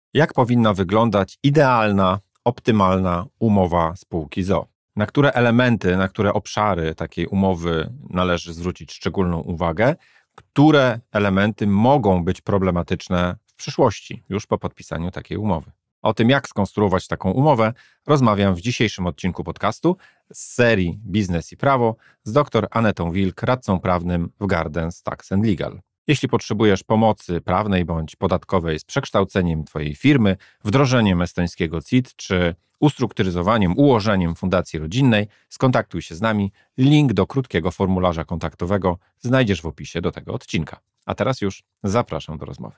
Jak powinna wyglądać idealna, optymalna umowa spółki z o.o.? Na które elementy, na które obszary takiej umowy należy zwrócić szczególną uwagę? Które elementy mogą być problematyczne w przyszłości, już po podpisaniu takiej umowy? O tym, jak skonstruować taką umowę, rozmawiam w dzisiejszym odcinku podcastu z serii Biznes i Prawo z dr Anetą Wilk, radcą prawnym w Gardens Tax & Legal. Jeśli potrzebujesz pomocy prawnej bądź podatkowej z przekształceniem Twojej firmy, wdrożeniem estońskiego CIT czy ustrukturyzowaniem, ułożeniem fundacji rodzinnej, skontaktuj się z nami. Link do krótkiego formularza kontaktowego znajdziesz w opisie do tego odcinka. A teraz już zapraszam do rozmowy.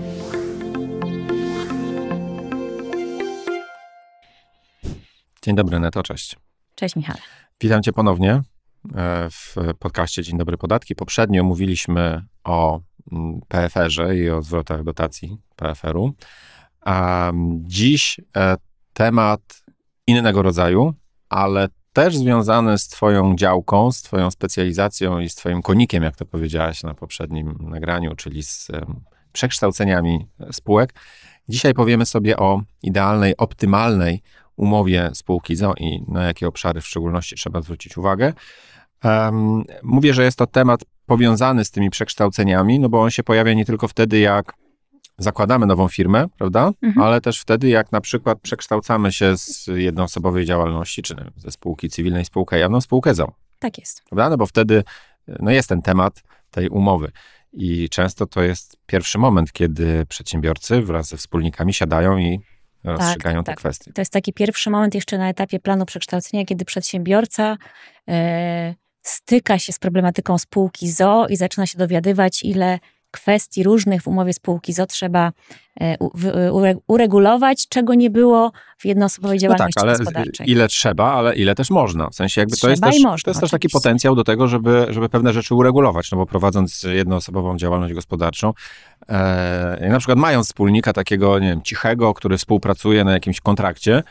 Dzień dobry, Neto, cześć. Cześć, Michał. Witam Cię ponownie w podcaście Dzień Dobry Podatki. Poprzednio mówiliśmy o PFR-ze i o zwrotach dotacji PFR-u. A dziś temat innego rodzaju, ale też związany z Twoją działką, z Twoją specjalizacją i z Twoim konikiem, jak to powiedziałaś na poprzednim nagraniu, czyli z przekształceniami spółek. Dzisiaj powiemy sobie o idealnej, optymalnej umowie spółki z o.o. i na jakie obszary w szczególności trzeba zwrócić uwagę. Mówię, że jest to temat powiązany z tymi przekształceniami, no bo on się pojawia nie tylko wtedy, jak zakładamy nową firmę, prawda? Ale też wtedy, jak na przykład przekształcamy się z jednoosobowej działalności, czy ze spółki cywilnej, spółkę jawną, spółkę z o.o. Tak jest. Prawda? No bo wtedy jest ten temat tej umowy. I często to jest pierwszy moment, kiedy przedsiębiorcy wraz ze wspólnikami siadają i rozstrzygają te kwestie. To jest taki pierwszy moment jeszcze na etapie planu przekształcenia, kiedy przedsiębiorca styka się z problematyką spółki z o.o. i zaczyna się dowiadywać, ile kwestii różnych w umowie spółki z o.o. trzeba uregulować, czego nie było w jednoosobowej działalności gospodarczej. Ile trzeba, ale ile też można. W sensie jakby to jest też taki oczywiście potencjał do tego, żeby pewne rzeczy uregulować, no bo prowadząc jednoosobową działalność gospodarczą, na przykład mając wspólnika takiego, nie wiem, cichego, który współpracuje na jakimś kontrakcie,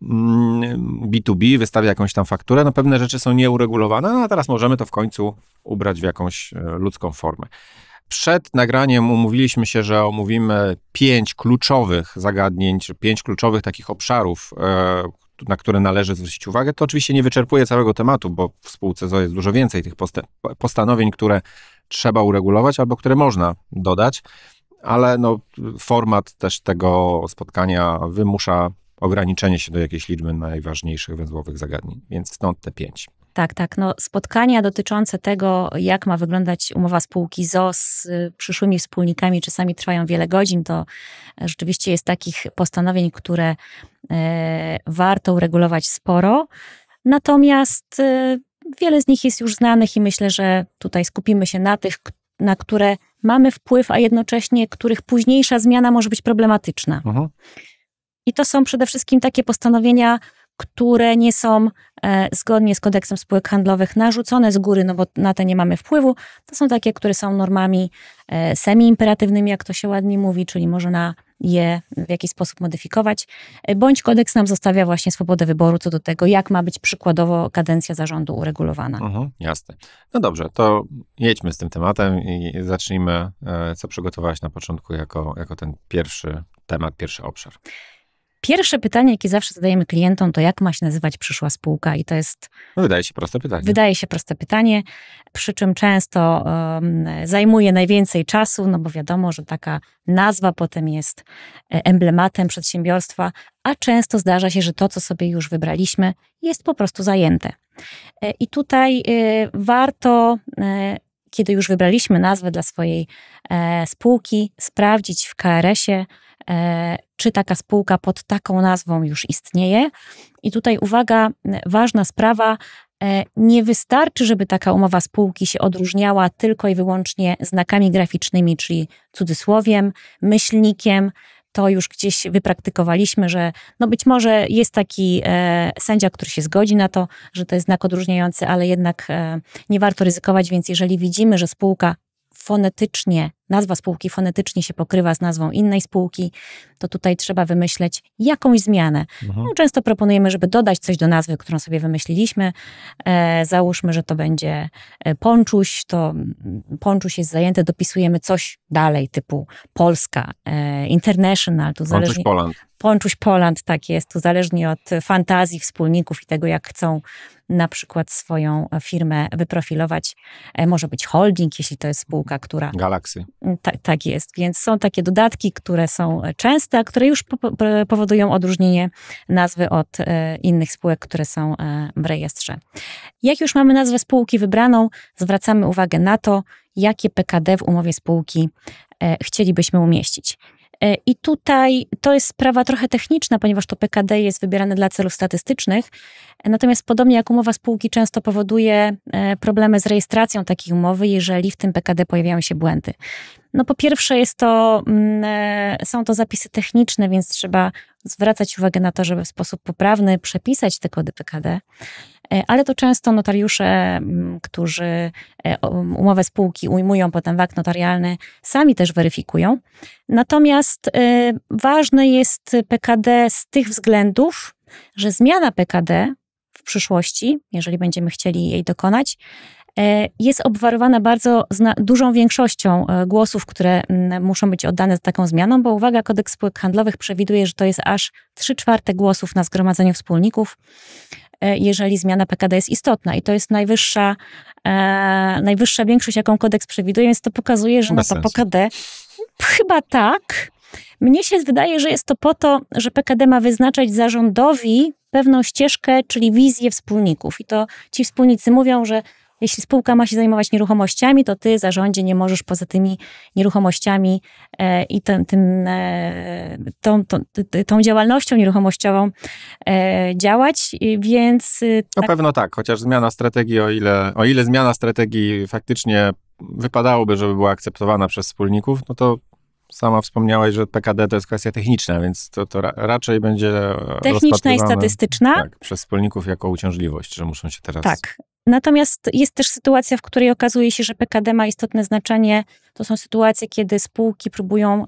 B2B, wystawia jakąś tam fakturę, no pewne rzeczy są nieuregulowane, no a teraz możemy to w końcu ubrać w jakąś ludzką formę. Przed nagraniem umówiliśmy się, że omówimy 5 kluczowych zagadnień, czy 5 kluczowych takich obszarów, na które należy zwrócić uwagę. To oczywiście nie wyczerpuje całego tematu, bo w spółce z o.o. jest dużo więcej tych postanowień, które trzeba uregulować albo które można dodać, ale no, format też tego spotkania wymusza ograniczenie się do jakiejś liczby najważniejszych węzłowych zagadnień, więc stąd te 5. Tak. No, spotkania dotyczące tego, jak ma wyglądać umowa spółki z o.o. z przyszłymi wspólnikami czasami trwają wiele godzin. To rzeczywiście jest takich postanowień, które warto uregulować sporo. Natomiast wiele z nich jest już znanych i myślę, że tutaj skupimy się na tych, na które mamy wpływ, a jednocześnie których późniejsza zmiana może być problematyczna. I to są przede wszystkim takie postanowienia, które nie są zgodnie z kodeksem spółek handlowych narzucone z góry, no bo na te nie mamy wpływu. To są takie, które są normami semi-imperatywnymi, jak to się ładnie mówi, czyli można je w jakiś sposób modyfikować, bądź kodeks nam zostawia właśnie swobodę wyboru co do tego, jak ma być przykładowo kadencja zarządu uregulowana. Jasne. No dobrze, to jedźmy z tym tematem i zacznijmy, co przygotowałaś na początku jako ten pierwszy temat, pierwszy obszar. Pierwsze pytanie, jakie zawsze zadajemy klientom, to jak ma się nazywać przyszła spółka? I to jest... Wydaje się proste pytanie. Wydaje się proste pytanie, przy czym często zajmuje najwięcej czasu, no bo wiadomo, że taka nazwa potem jest emblematem przedsiębiorstwa, a często zdarza się, że to, co sobie już wybraliśmy, jest po prostu zajęte. I tutaj warto, kiedy już wybraliśmy nazwę dla swojej spółki, sprawdzić w KRS-ie, czy taka spółka pod taką nazwą już istnieje. I tutaj uwaga, ważna sprawa, nie wystarczy, żeby taka umowa spółki się odróżniała tylko i wyłącznie znakami graficznymi, czyli cudzysłowiem, myślnikiem. To już gdzieś wypraktykowaliśmy, że no być może jest taki sędzia, który się zgodzi na to, że to jest znak odróżniający, ale jednak nie warto ryzykować, więc jeżeli widzimy, że spółka fonetycznie nazwa spółki fonetycznie się pokrywa z nazwą innej spółki, to tutaj trzeba wymyśleć jakąś zmianę. No, często proponujemy, żeby dodać coś do nazwy, którą sobie wymyśliliśmy. Załóżmy, że to będzie Ponczuś, to Ponczuś jest zajęte, dopisujemy coś dalej, typu Polska, International. Tu Ponczuś Poland. Ponczuś Poland, tak jest. Tu zależnie od fantazji wspólników i tego, jak chcą na przykład swoją firmę wyprofilować. Może być holding, jeśli to jest spółka, która... Galaxy. Tak jest, więc są takie dodatki, które są częste, a które już powodują odróżnienie nazwy od innych spółek, które są w rejestrze. Jak już mamy nazwę spółki wybraną, zwracamy uwagę na to, jakie PKD w umowie spółki chcielibyśmy umieścić. I tutaj to jest sprawa trochę techniczna, ponieważ to PKD jest wybierane dla celów statystycznych, natomiast podobnie jak umowa spółki często powoduje problemy z rejestracją takiej umowy, jeżeli w tym PKD pojawiają się błędy. No po pierwsze są to zapisy techniczne, więc trzeba zwracać uwagę na to, żeby w sposób poprawny przepisać te kody PKD, ale to często notariusze, którzy umowę spółki ujmują potem w akt notarialny, sami też weryfikują. Natomiast ważne jest PKD z tych względów, że zmiana PKD w przyszłości, jeżeli będziemy chcieli jej dokonać, jest obwarowana bardzo dużą większością głosów, które muszą być oddane z taką zmianą, bo uwaga, kodeks spółek handlowych przewiduje, że to jest aż 3/4 głosów na zgromadzeniu wspólników, jeżeli zmiana PKD jest istotna. I to jest najwyższa większość, jaką kodeks przewiduje, więc to pokazuje, że to PKD chyba tak. Mnie się wydaje, że jest to po to, że PKD ma wyznaczać zarządowi pewną ścieżkę, czyli wizję wspólników. I to ci wspólnicy mówią, że jeśli spółka ma się zajmować nieruchomościami, to ty, zarządzie, nie możesz poza tymi nieruchomościami i tą działalnością nieruchomościową działać, więc... Na pewno tak, chociaż zmiana strategii, o ile zmiana strategii faktycznie wypadałoby, żeby była akceptowana przez wspólników, no to sama wspomniałaś, że PKD to jest kwestia techniczna, więc to raczej będzie techniczna i statystyczna. Tak, przez wspólników jako uciążliwość, że muszą się teraz... Tak. Natomiast jest też sytuacja, w której okazuje się, że PKD ma istotne znaczenie. To są sytuacje, kiedy spółki próbują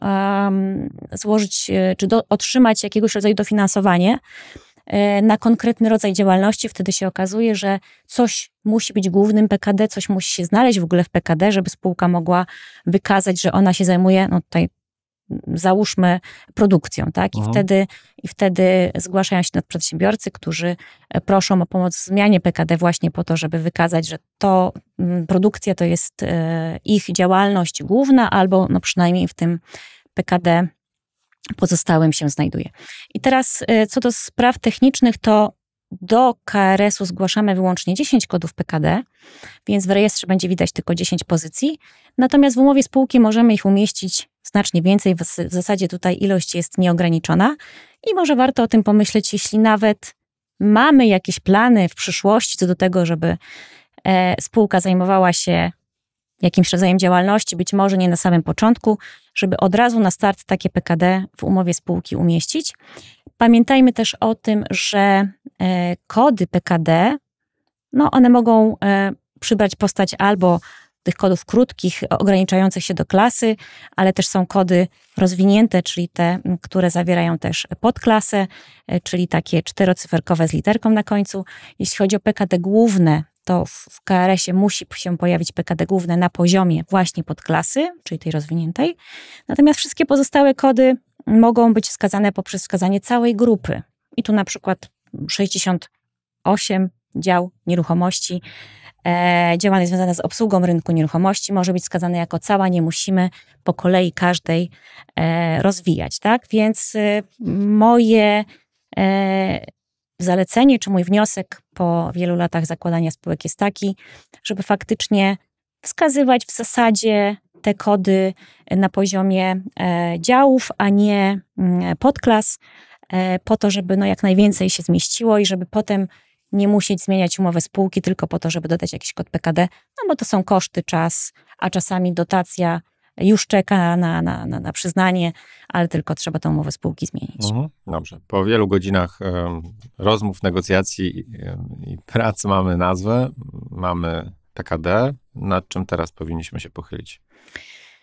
złożyć czy otrzymać jakiegoś rodzaju dofinansowanie na konkretny rodzaj działalności. Wtedy się okazuje, że coś musi być głównym PKD, coś musi się znaleźć w ogóle w PKD, żeby spółka mogła wykazać, że ona się zajmuje, no tutaj załóżmy, produkcją, tak? I wtedy zgłaszają się przedsiębiorcy, którzy proszą o pomoc w zmianie PKD właśnie po to, żeby wykazać, że to produkcja to jest ich działalność główna, albo no przynajmniej w tym PKD pozostałym się znajduje. I teraz co do spraw technicznych, to do KRS-u zgłaszamy wyłącznie 10 kodów PKD, więc w rejestrze będzie widać tylko 10 pozycji. Natomiast w umowie spółki możemy ich umieścić znacznie więcej. W zasadzie tutaj ilość jest nieograniczona i może warto o tym pomyśleć, jeśli nawet mamy jakieś plany w przyszłości co do tego, żeby spółka zajmowała się jakimś rodzajem działalności, być może nie na samym początku, żeby od razu na start takie PKD w umowie spółki umieścić. Pamiętajmy też o tym, że kody PKD, no one mogą przybrać postać albo tych kodów krótkich, ograniczających się do klasy, ale też są kody rozwinięte, czyli te, które zawierają też podklasę, czyli takie 4-cyferkowe z literką na końcu. Jeśli chodzi o PKD główne, to w KRS-ie musi się pojawić PKD główne na poziomie właśnie podklasy, czyli tej rozwiniętej. Natomiast wszystkie pozostałe kody mogą być wskazane poprzez wskazanie całej grupy. I tu na przykład 68 dział nieruchomości, działania związane z obsługą rynku nieruchomości może być wskazane jako cała, nie musimy po kolei każdej rozwijać, tak? Więc moje zalecenie, czy mój wniosek po wielu latach zakładania spółek jest taki, żeby faktycznie wskazywać w zasadzie te kody na poziomie działów, a nie podklas, po to, żeby no jak najwięcej się zmieściło i żeby potem nie musieć zmieniać umowy spółki tylko po to, żeby dodać jakiś kod PKD, no bo to są koszty, czas, a czasami dotacja już czeka na przyznanie, ale tylko trzeba tę umowę spółki zmienić. Dobrze. Po wielu godzinach rozmów, negocjacji i prac mamy nazwę, mamy PKD. Nad czym teraz powinniśmy się pochylić?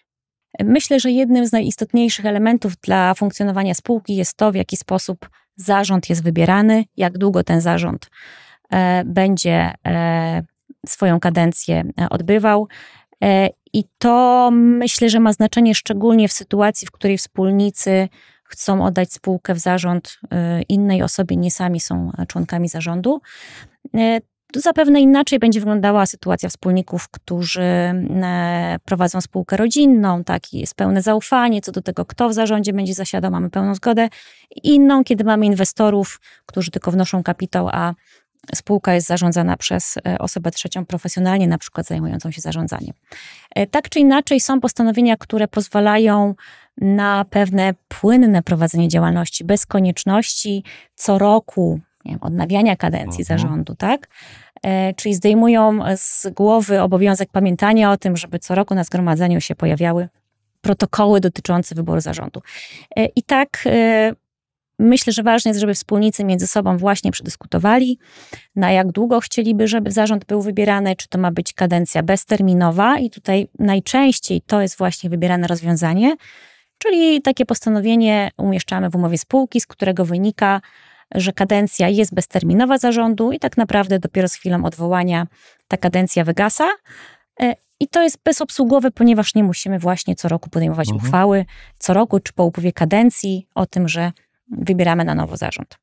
Myślę, że jednym z najistotniejszych elementów dla funkcjonowania spółki jest to, w jaki sposób zarząd jest wybierany, jak długo ten zarząd będzie swoją kadencję odbywał. I to myślę, że ma znaczenie szczególnie w sytuacji, w której wspólnicy chcą oddać spółkę w zarząd innej osobie, nie sami są członkami zarządu. Zapewne inaczej będzie wyglądała sytuacja wspólników, którzy prowadzą spółkę rodzinną, tak, i jest pełne zaufanie co do tego, kto w zarządzie będzie zasiadał, mamy pełną zgodę. Inną, kiedy mamy inwestorów, którzy tylko wnoszą kapitał, a spółka jest zarządzana przez osobę trzecią profesjonalnie, na przykład zajmującą się zarządzaniem. Tak czy inaczej są postanowienia, które pozwalają na pewne płynne prowadzenie działalności bez konieczności co roku, nie wiem, odnawiania kadencji zarządu, tak? Czyli zdejmują z głowy obowiązek pamiętania o tym, żeby co roku na zgromadzeniu się pojawiały protokoły dotyczące wyboru zarządu. I tak myślę, że ważne jest, żeby wspólnicy między sobą właśnie przedyskutowali, na jak długo chcieliby, żeby zarząd był wybierany, czy to ma być kadencja bezterminowa i tutaj najczęściej to jest właśnie wybierane rozwiązanie, czyli takie postanowienie umieszczamy w umowie spółki, z którego wynika, że kadencja jest bezterminowa zarządu i tak naprawdę dopiero z chwilą odwołania ta kadencja wygasa. I to jest bezobsługowe, ponieważ nie musimy właśnie co roku podejmować uchwały, co roku czy po upływie kadencji o tym, że wybieramy na nowo zarząd.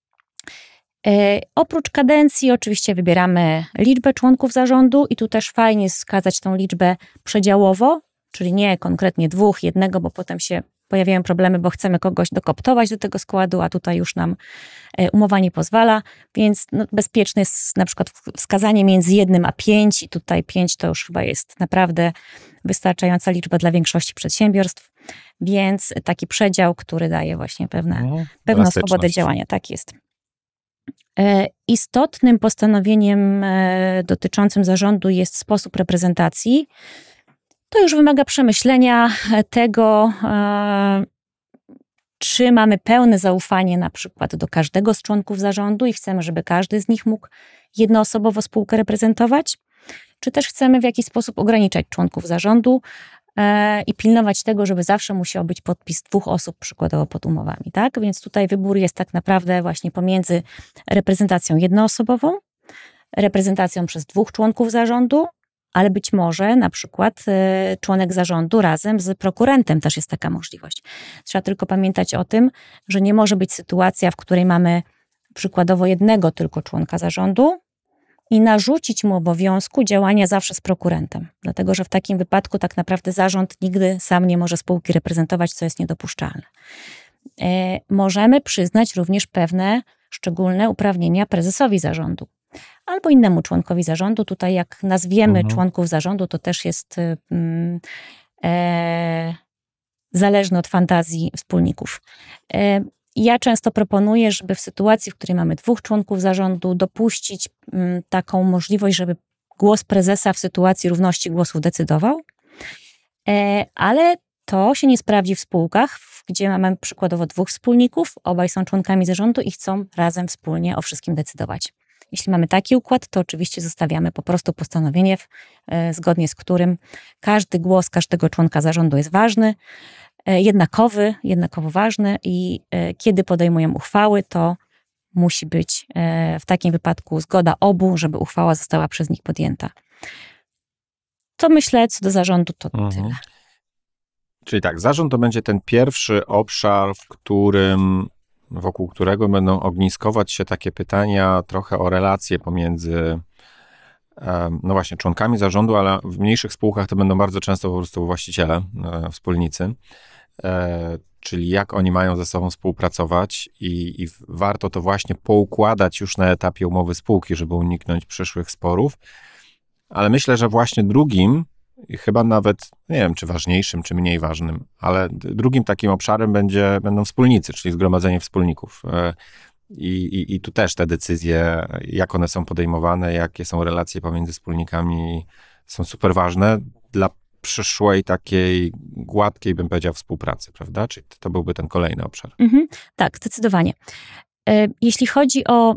Oprócz kadencji oczywiście wybieramy liczbę członków zarządu i tu też fajnie jest wskazać tą liczbę przedziałowo, czyli nie konkretnie 2, 1, bo potem się pojawiają problemy, bo chcemy kogoś dokoptować do tego składu, a tutaj już nam umowa nie pozwala, więc bezpieczne jest na przykład wskazanie między 1 a 5 i tutaj 5 to już chyba jest naprawdę wystarczająca liczba dla większości przedsiębiorstw, więc taki przedział, który daje właśnie pewną swobodę działania. Tak jest. Istotnym postanowieniem dotyczącym zarządu jest sposób reprezentacji. To już wymaga przemyślenia tego, czy mamy pełne zaufanie na przykład do każdego z członków zarządu i chcemy, żeby każdy z nich mógł jednoosobowo spółkę reprezentować, czy też chcemy w jakiś sposób ograniczać członków zarządu i pilnować tego, żeby zawsze musiał być podpis 2 osób przykładowo pod umowami, tak? Więc tutaj wybór jest tak naprawdę właśnie pomiędzy reprezentacją jednoosobową, reprezentacją przez 2 członków zarządu, ale być może na przykład członek zarządu razem z prokurentem też jest taka możliwość. Trzeba tylko pamiętać o tym, że nie może być sytuacja, w której mamy przykładowo jednego tylko członka zarządu i narzucić mu obowiązku działania zawsze z prokurentem. Dlatego, że w takim wypadku tak naprawdę zarząd nigdy sam nie może spółki reprezentować, co jest niedopuszczalne. Możemy przyznać również pewne szczególne uprawnienia prezesowi zarządu albo innemu członkowi zarządu. Tutaj jak nazwiemy członków zarządu, to też jest zależne od fantazji wspólników. Ja często proponuję, żeby w sytuacji, w której mamy 2 członków zarządu, dopuścić taką możliwość, żeby głos prezesa w sytuacji równości głosów decydował, ale to się nie sprawdzi w spółkach, gdzie mamy przykładowo 2 wspólników, obaj są członkami zarządu i chcą razem wspólnie o wszystkim decydować. Jeśli mamy taki układ, to oczywiście zostawiamy po prostu postanowienie, zgodnie z którym każdy głos każdego członka zarządu jest ważny, jednakowo ważny i kiedy podejmują uchwały, to musi być w takim wypadku zgoda obu, żeby uchwała została przez nich podjęta. To myślę, co do zarządu, to tyle. Czyli tak, zarząd to będzie ten pierwszy obszar, wokół którego będą ogniskować się takie pytania trochę o relacje pomiędzy no właśnie członkami zarządu, ale w mniejszych spółkach to będą bardzo często po prostu właściciele, wspólnicy, czyli jak oni mają ze sobą współpracować i warto to właśnie poukładać już na etapie umowy spółki, żeby uniknąć przyszłych sporów. Ale myślę, że właśnie drugim, i chyba nawet, nie wiem, czy ważniejszym, czy mniej ważnym, ale drugim takim obszarem będą wspólnicy, czyli zgromadzenie wspólników. I tu też te decyzje, jak one są podejmowane, jakie są relacje pomiędzy wspólnikami, są super ważne dla przyszłej takiej gładkiej, bym powiedział, współpracy, prawda? Czyli to byłby ten kolejny obszar. Tak, zdecydowanie. Jeśli chodzi o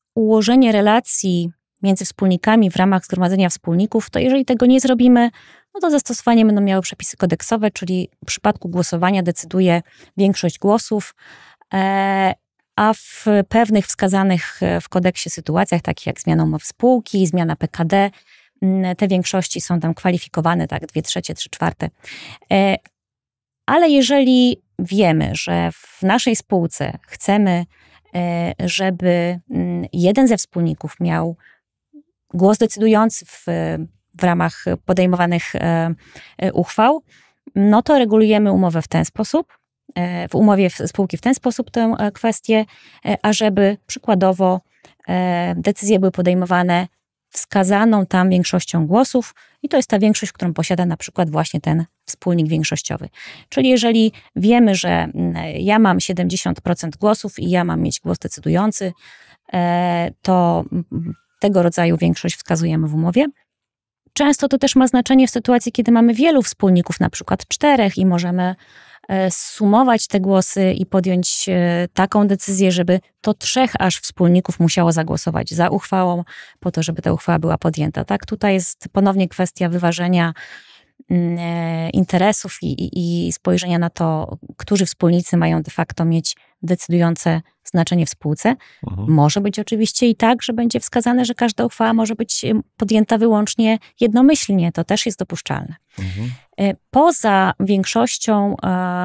ułożenie relacji między wspólnikami w ramach zgromadzenia wspólników, to jeżeli tego nie zrobimy, no to zastosowanie będą miały przepisy kodeksowe, czyli w przypadku głosowania decyduje większość głosów, a w pewnych wskazanych w kodeksie sytuacjach, takich jak zmiana umowy spółki, zmiana PKD, te większości są tam kwalifikowane, tak, 2/3, 3/4. Ale jeżeli wiemy, że w naszej spółce chcemy, żeby jeden ze wspólników miał głos decydujący w ramach podejmowanych uchwał, no to regulujemy umowę w ten sposób, w umowie spółki w ten sposób tę kwestię, ażeby przykładowo decyzje były podejmowane wskazaną tam większością głosów i to jest ta większość, którą posiada na przykład właśnie ten wspólnik większościowy. Czyli jeżeli wiemy, że ja mam 70% głosów i ja mam mieć głos decydujący, to tego rodzaju większość wskazujemy w umowie. Często to też ma znaczenie w sytuacji, kiedy mamy wielu wspólników, na przykład 4 i możemy sumować te głosy i podjąć taką decyzję, żeby to 3 aż wspólników musiało zagłosować za uchwałą, po to, żeby ta uchwała była podjęta. Tak, tutaj jest ponownie kwestia wyważenia interesów i spojrzenia na to, którzy wspólnicy mają de facto mieć decydujące znaczenie w spółce. Może być oczywiście i tak, że będzie wskazane, że każda uchwała może być podjęta wyłącznie jednomyślnie. To też jest dopuszczalne. Poza większością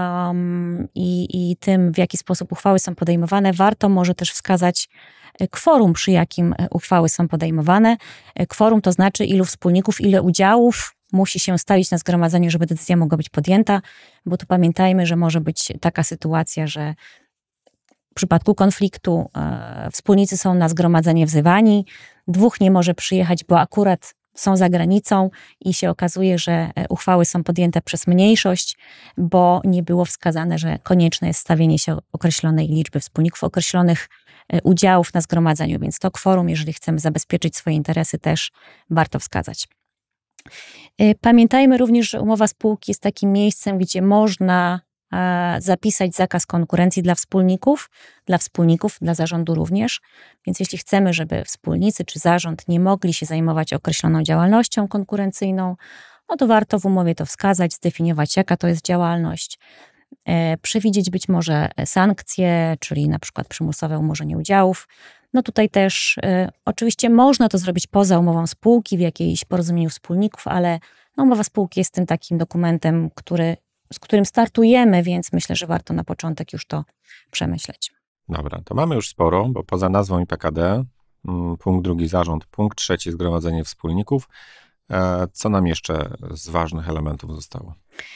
i tym, w jaki sposób uchwały są podejmowane, warto może też wskazać kworum, przy jakim uchwały są podejmowane. Kworum to znaczy, ilu wspólników, ile udziałów musi się ustalić na zgromadzeniu, żeby decyzja mogła być podjęta, bo tu pamiętajmy, że może być taka sytuacja, że w przypadku konfliktu wspólnicy są na zgromadzenie wzywani, 2 nie może przyjechać, bo akurat są za granicą i się okazuje, że uchwały są podjęte przez mniejszość, bo nie było wskazane, że konieczne jest stawienie się określonej liczby wspólników, określonych udziałów na zgromadzeniu, więc to kworum, jeżeli chcemy zabezpieczyć swoje interesy, też warto wskazać. Pamiętajmy również, że umowa spółki jest takim miejscem, gdzie można zapisać zakaz konkurencji dla wspólników, dla zarządu również. Więc jeśli chcemy, żeby wspólnicy czy zarząd nie mogli się zajmować określoną działalnością konkurencyjną, no to warto w umowie to wskazać, zdefiniować, jaka to jest działalność, przewidzieć być może sankcje, czyli na przykład przymusowe umorzenie udziałów. No tutaj też oczywiście można to zrobić poza umową spółki, w jakiejś porozumieniu wspólników, ale no, umowa spółki jest tym takim dokumentem, z którym startujemy, więc myślę, że warto na początek już to przemyśleć. Dobra, to mamy już sporo, bo poza nazwą i PKD, punkt 2 zarząd, punkt 3 zgromadzenie wspólników. Co nam jeszcze z ważnych elementów zostało?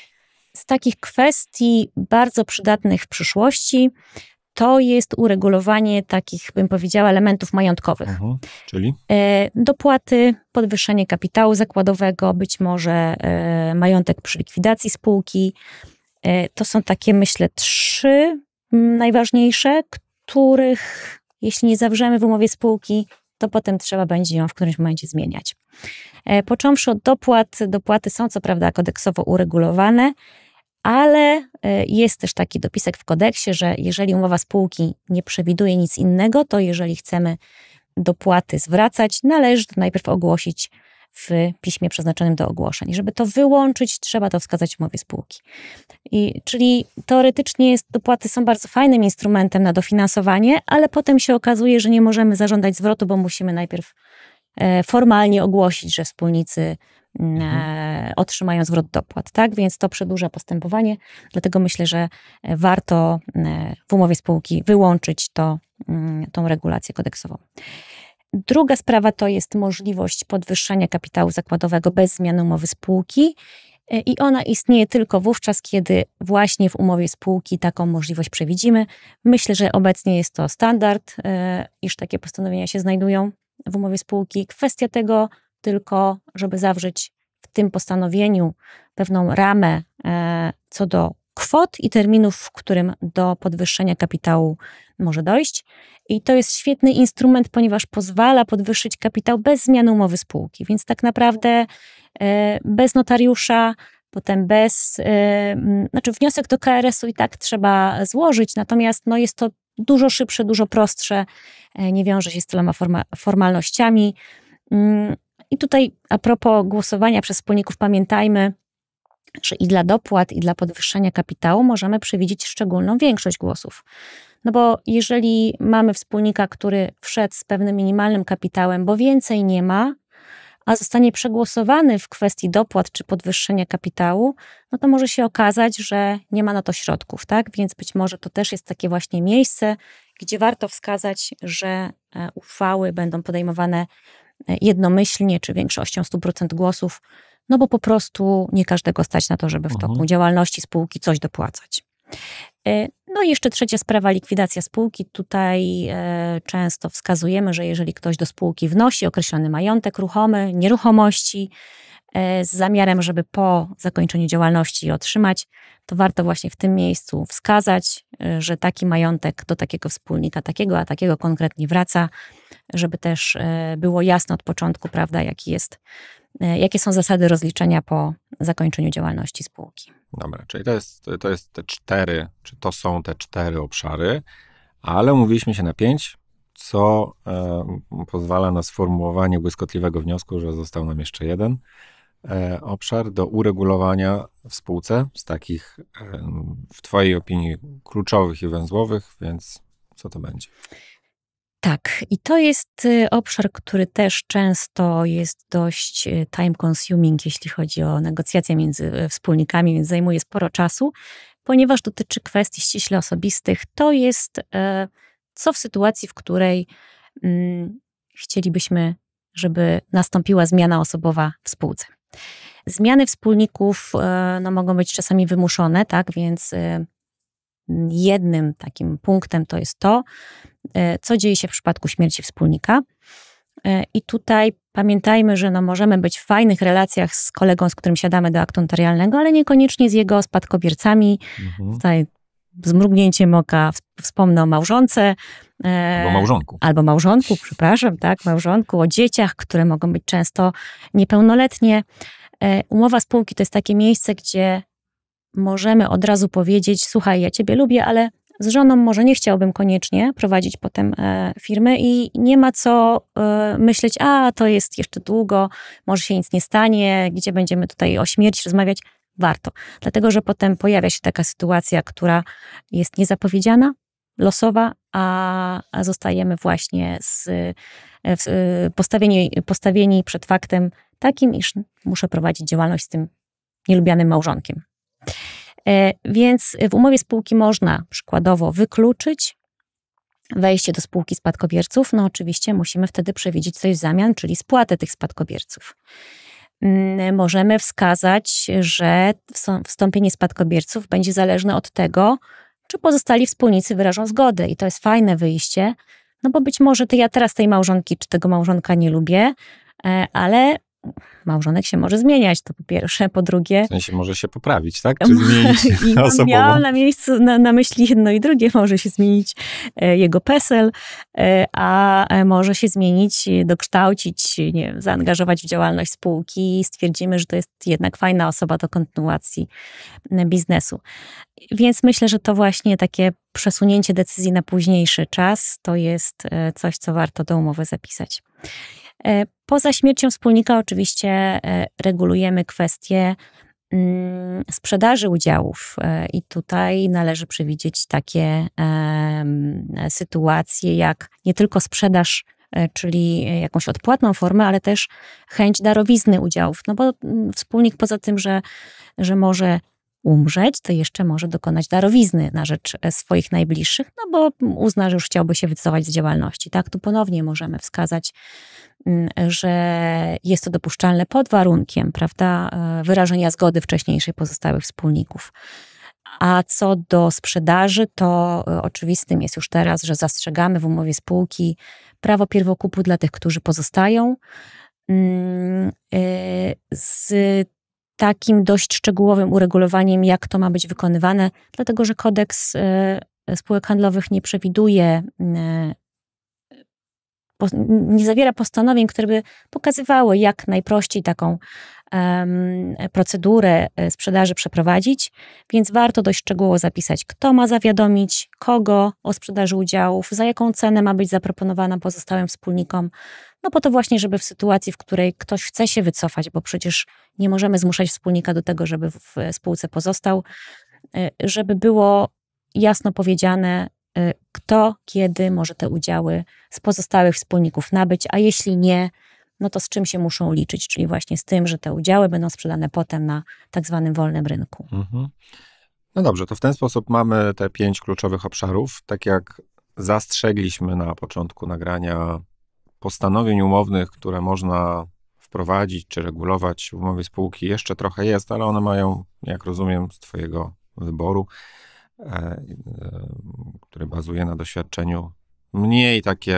Z takich kwestii bardzo przydatnych w przyszłości to jest uregulowanie takich, bym powiedziała, elementów majątkowych. Czyli? Dopłaty, podwyższenie kapitału zakładowego, być może majątek przy likwidacji spółki. To są takie, myślę, 3 najważniejsze, których jeśli nie zawrzemy w umowie spółki, to potem trzeba będzie ją w którymś momencie zmieniać. Począwszy od dopłat, dopłaty są co prawda kodeksowo uregulowane, ale jest też taki dopisek w kodeksie, że jeżeli umowa spółki nie przewiduje nic innego, to jeżeli chcemy dopłaty zwracać, należy to najpierw ogłosić w piśmie przeznaczonym do ogłoszeń. Żeby to wyłączyć, trzeba to wskazać w umowie spółki. Czyli teoretycznie dopłaty są bardzo fajnym instrumentem na dofinansowanie, ale potem się okazuje, że nie możemy zażądać zwrotu, bo musimy najpierw formalnie ogłosić, że wspólnicy otrzymają zwrot dopłat, tak? Więc to przedłuża postępowanie, dlatego myślę, że warto w umowie spółki wyłączyć tą regulację kodeksową. Druga sprawa to jest możliwość podwyższania kapitału zakładowego bez zmiany umowy spółki i ona istnieje tylko wówczas, kiedy właśnie w umowie spółki taką możliwość przewidzimy. Myślę, że obecnie jest to standard, iż takie postanowienia się znajdują w umowie spółki. Kwestia tego tylko, żeby zawrzeć w tym postanowieniu pewną ramę co do kwot i terminów, w którym do podwyższenia kapitału może dojść. I to jest świetny instrument, ponieważ pozwala podwyższyć kapitał bez zmiany umowy spółki. Więc tak naprawdę bez notariusza, potem wniosek do KRS-u i tak trzeba złożyć, natomiast jest to dużo szybsze, dużo prostsze, nie wiąże się z tyloma formalnościami. I tutaj a propos głosowania przez wspólników pamiętajmy, że i dla dopłat, i dla podwyższenia kapitału możemy przewidzieć szczególną większość głosów. No bo jeżeli mamy wspólnika, który wszedł z pewnym minimalnym kapitałem, bo więcej nie ma, a zostanie przegłosowany w kwestii dopłat czy podwyższenia kapitału, no to może się okazać, że nie ma na to środków, tak? Więc być może to też jest takie właśnie miejsce, gdzie warto wskazać, że uchwały będą podejmowane jednomyślnie czy większością 100% głosów, no bo po prostu nie każdego stać na to, żeby w toku działalności spółki coś dopłacać. No i jeszcze trzecia sprawa, likwidacja spółki. Tutaj często wskazujemy, że jeżeli ktoś do spółki wnosi określony majątek ruchomy, nieruchomości z zamiarem, żeby po zakończeniu działalności je otrzymać, to warto właśnie w tym miejscu wskazać, że taki majątek do takiego wspólnika, takiego, a takiego konkretnie wraca, żeby też było jasne od początku, prawda, jakie są zasady rozliczenia po zakończeniu działalności spółki. Dobra, czyli to jest te 4, czy to są te 4 obszary, ale umówiliśmy się na 5, co pozwala na sformułowanie błyskotliwego wniosku, że został nam jeszcze jeden obszar do uregulowania w spółce z takich, w twojej opinii, kluczowych i węzłowych, więc co to będzie? Tak, i to jest obszar, który też często jest dość time consuming, jeśli chodzi o negocjacje między wspólnikami, więc zajmuje sporo czasu, ponieważ dotyczy kwestii ściśle osobistych. To jest co w sytuacji, w której chcielibyśmy, żeby nastąpiła zmiana osobowa w spółce. Zmiany wspólników mogą być czasami wymuszone, tak, więc jednym takim punktem to jest to, co dzieje się w przypadku śmierci wspólnika. I tutaj pamiętajmy, że możemy być w fajnych relacjach z kolegą, z którym siadamy do aktu notarialnego, ale niekoniecznie z jego spadkobiercami. Tutaj z mrugnięciem oka wspomnę o małżonce. Albo małżonku, przepraszam, tak, małżonku, o dzieciach, które mogą być często niepełnoletnie. Umowa spółki to jest takie miejsce, gdzie możemy od razu powiedzieć, słuchaj, ja ciebie lubię, ale z żoną może nie chciałbym koniecznie prowadzić potem firmy i nie ma co myśleć, to jest jeszcze długo, może się nic nie stanie, gdzie będziemy tutaj o śmierci rozmawiać. Warto, dlatego że potem pojawia się taka sytuacja, która jest niezapowiedziana, losowa, a zostajemy właśnie postawieni przed faktem takim, iż muszę prowadzić działalność z tym nielubianym małżonkiem. Więc w umowie spółki można przykładowo wykluczyć wejście do spółki spadkobierców. No oczywiście musimy wtedy przewidzieć coś w zamian, czyli spłatę tych spadkobierców. Możemy wskazać, że wstąpienie spadkobierców będzie zależne od tego, czy pozostali wspólnicy wyrażą zgodę. I to jest fajne wyjście, no bo być może ja teraz tej małżonki czy tego małżonka nie lubię, ale małżonek się może zmieniać, to po pierwsze. Po drugie... W sensie może się poprawić, tak? Czy zmienić osobową? Miałam na myśli jedno i drugie. Może się zmienić jego PESEL, a może się zmienić, dokształcić, nie wiem, zaangażować w działalność spółki. Stwierdzimy, że to jest jednak fajna osoba do kontynuacji biznesu. Więc myślę, że to właśnie takie przesunięcie decyzji na późniejszy czas to jest coś, co warto do umowy zapisać. Poza śmiercią wspólnika oczywiście regulujemy kwestię sprzedaży udziałów i tutaj należy przewidzieć takie sytuacje jak nie tylko sprzedaż, czyli jakąś odpłatną formę, ale też chęć darowizny udziałów. No bo wspólnik poza tym, że może umrzeć, to jeszcze może dokonać darowizny na rzecz swoich najbliższych, no bo uzna, że już chciałby się wycofać z działalności. Tak, tu ponownie możemy wskazać, że jest to dopuszczalne pod warunkiem, prawda, wyrażenia zgody wcześniejszej pozostałych wspólników. A co do sprzedaży, to oczywistym jest już teraz, że zastrzegamy w umowie spółki prawo pierwokupu dla tych, którzy pozostają. Z takim dość szczegółowym uregulowaniem, jak to ma być wykonywane, dlatego że kodeks spółek handlowych nie przewiduje, nie zawiera postanowień, które by pokazywały, jak najprościej taką procedurę sprzedaży przeprowadzić, więc warto dość szczegółowo zapisać, kto ma zawiadomić kogo o sprzedaży udziałów, za jaką cenę ma być zaproponowana pozostałym wspólnikom. No po to właśnie, żeby w sytuacji, w której ktoś chce się wycofać, bo przecież nie możemy zmuszać wspólnika do tego, żeby w spółce pozostał, żeby było jasno powiedziane, kto, kiedy może te udziały z pozostałych wspólników nabyć, a jeśli nie, no to z czym się muszą liczyć, czyli właśnie z tym, że te udziały będą sprzedane potem na tak zwanym wolnym rynku. No dobrze, to w ten sposób mamy te 5 kluczowych obszarów. Tak jak zastrzegliśmy na początku nagrania, postanowień umownych, które można wprowadzić czy regulować w umowie spółki, jeszcze trochę jest, ale one mają, jak rozumiem, z twojego wyboru, który bazuje na doświadczeniu, mniej takie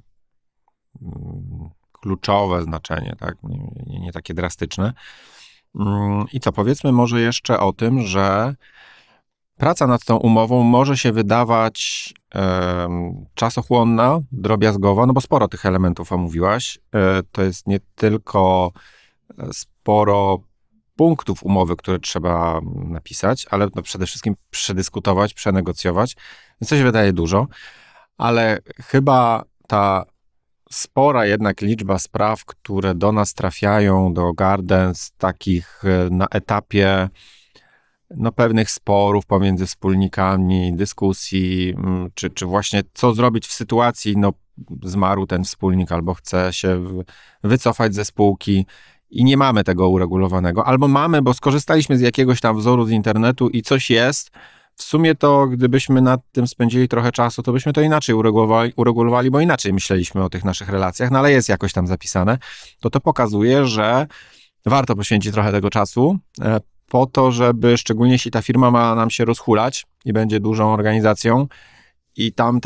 kluczowe znaczenie, tak? Nie takie drastyczne. I co, powiedzmy może jeszcze o tym, że praca nad tą umową może się wydawać czasochłonna, drobiazgowa, no bo sporo tych elementów omówiłaś. To jest nie tylko sporo punktów umowy, które trzeba napisać, ale no przede wszystkim przedyskutować, przenegocjować. Więc to się wydaje dużo, ale chyba ta spora jednak liczba spraw, które do nas trafiają, do Gardens, takich na etapie no, pewnych sporów pomiędzy wspólnikami, dyskusji, czy właśnie co zrobić w sytuacji, no zmarł ten wspólnik albo chce się wycofać ze spółki i nie mamy tego uregulowanego, albo mamy, bo skorzystaliśmy z jakiegoś tam wzoru z internetu i coś jest. W sumie to, gdybyśmy nad tym spędzili trochę czasu, to byśmy to inaczej uregulowali, bo inaczej myśleliśmy o tych naszych relacjach, no ale jest jakoś tam zapisane. To pokazuje, że warto poświęcić trochę tego czasu po to, żeby, szczególnie jeśli ta firma ma nam się rozhulać i będzie dużą organizacją i tam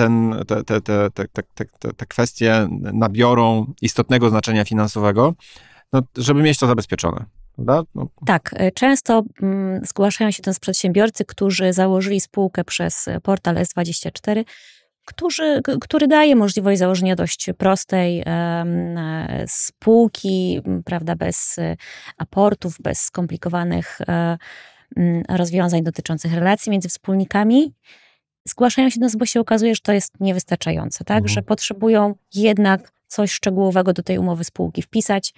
te kwestie nabiorą istotnego znaczenia finansowego, no, żeby mieć to zabezpieczone. No. Tak, często zgłaszają się do nas przedsiębiorcy, którzy założyli spółkę przez portal S24, który daje możliwość założenia dość prostej spółki, prawda, bez aportów, bez skomplikowanych rozwiązań dotyczących relacji między wspólnikami. Zgłaszają się do nas, bo się okazuje, że to jest niewystarczające, tak, że potrzebują jednak coś szczegółowego do tej umowy spółki wpisać,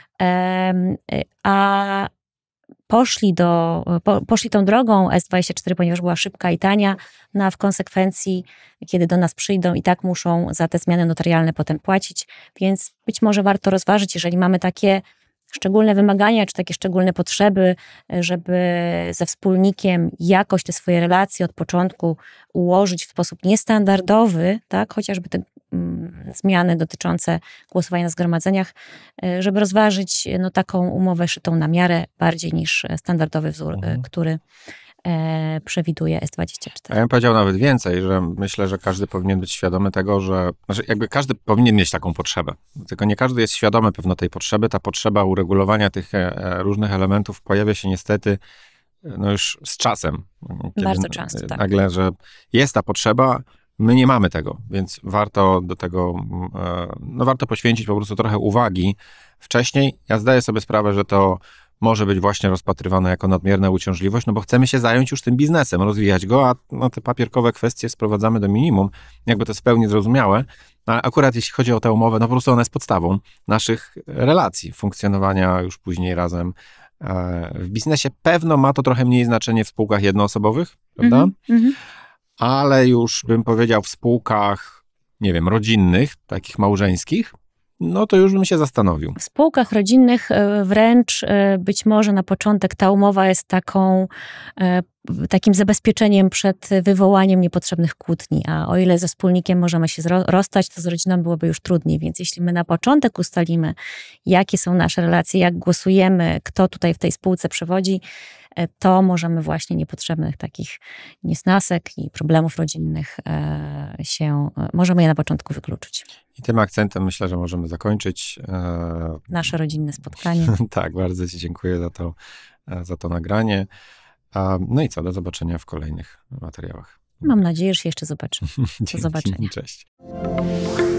a poszli tą drogą S24, ponieważ była szybka i tania, no a w konsekwencji, kiedy do nas przyjdą, i tak muszą za te zmiany notarialne potem płacić, więc być może warto rozważyć, jeżeli mamy takie szczególne wymagania, czy takie szczególne potrzeby, żeby ze wspólnikiem jakoś te swoje relacje od początku ułożyć w sposób niestandardowy, tak, chociażby te zmiany dotyczące głosowania na zgromadzeniach, żeby rozważyć no, taką umowę szytą na miarę bardziej niż standardowy wzór, który przewiduje S24. A ja bym powiedział nawet więcej, że myślę, że każdy powinien być świadomy tego, że jakby każdy powinien mieć taką potrzebę. Tylko nie każdy jest świadomy pewno tej potrzeby. Ta potrzeba uregulowania tych różnych elementów pojawia się niestety no już z czasem. Bardzo często, tak. Nagle, że jest ta potrzeba, my nie mamy tego, więc warto do tego, no warto poświęcić po prostu trochę uwagi wcześniej. Ja zdaję sobie sprawę, że to może być właśnie rozpatrywane jako nadmierna uciążliwość, no bo chcemy się zająć już tym biznesem, rozwijać go, a no, te papierkowe kwestie sprowadzamy do minimum. Jakby to jest w pełni zrozumiałe, ale akurat jeśli chodzi o tę umowę, no po prostu ona jest podstawą naszych relacji, funkcjonowania już później razem w biznesie. Pewno ma to trochę mniej znaczenie w spółkach jednoosobowych, prawda? Ale już bym powiedział w spółkach, nie wiem, rodzinnych, takich małżeńskich, no to już bym się zastanowił. W spółkach rodzinnych wręcz być może na początek ta umowa jest takim zabezpieczeniem przed wywołaniem niepotrzebnych kłótni, a o ile ze wspólnikiem możemy się rozstać, to z rodziną byłoby już trudniej, więc jeśli my na początek ustalimy, jakie są nasze relacje, jak głosujemy, kto tutaj w tej spółce przewodzi, to możemy właśnie niepotrzebnych takich niesnasek i problemów rodzinnych możemy je na początku wykluczyć. I tym akcentem myślę, że możemy zakończyć nasze rodzinne spotkanie. Tak, bardzo Ci dziękuję za to nagranie. No i co, do zobaczenia w kolejnych materiałach. Mam nadzieję, że się jeszcze zobaczymy. Do zobaczenia. Cześć.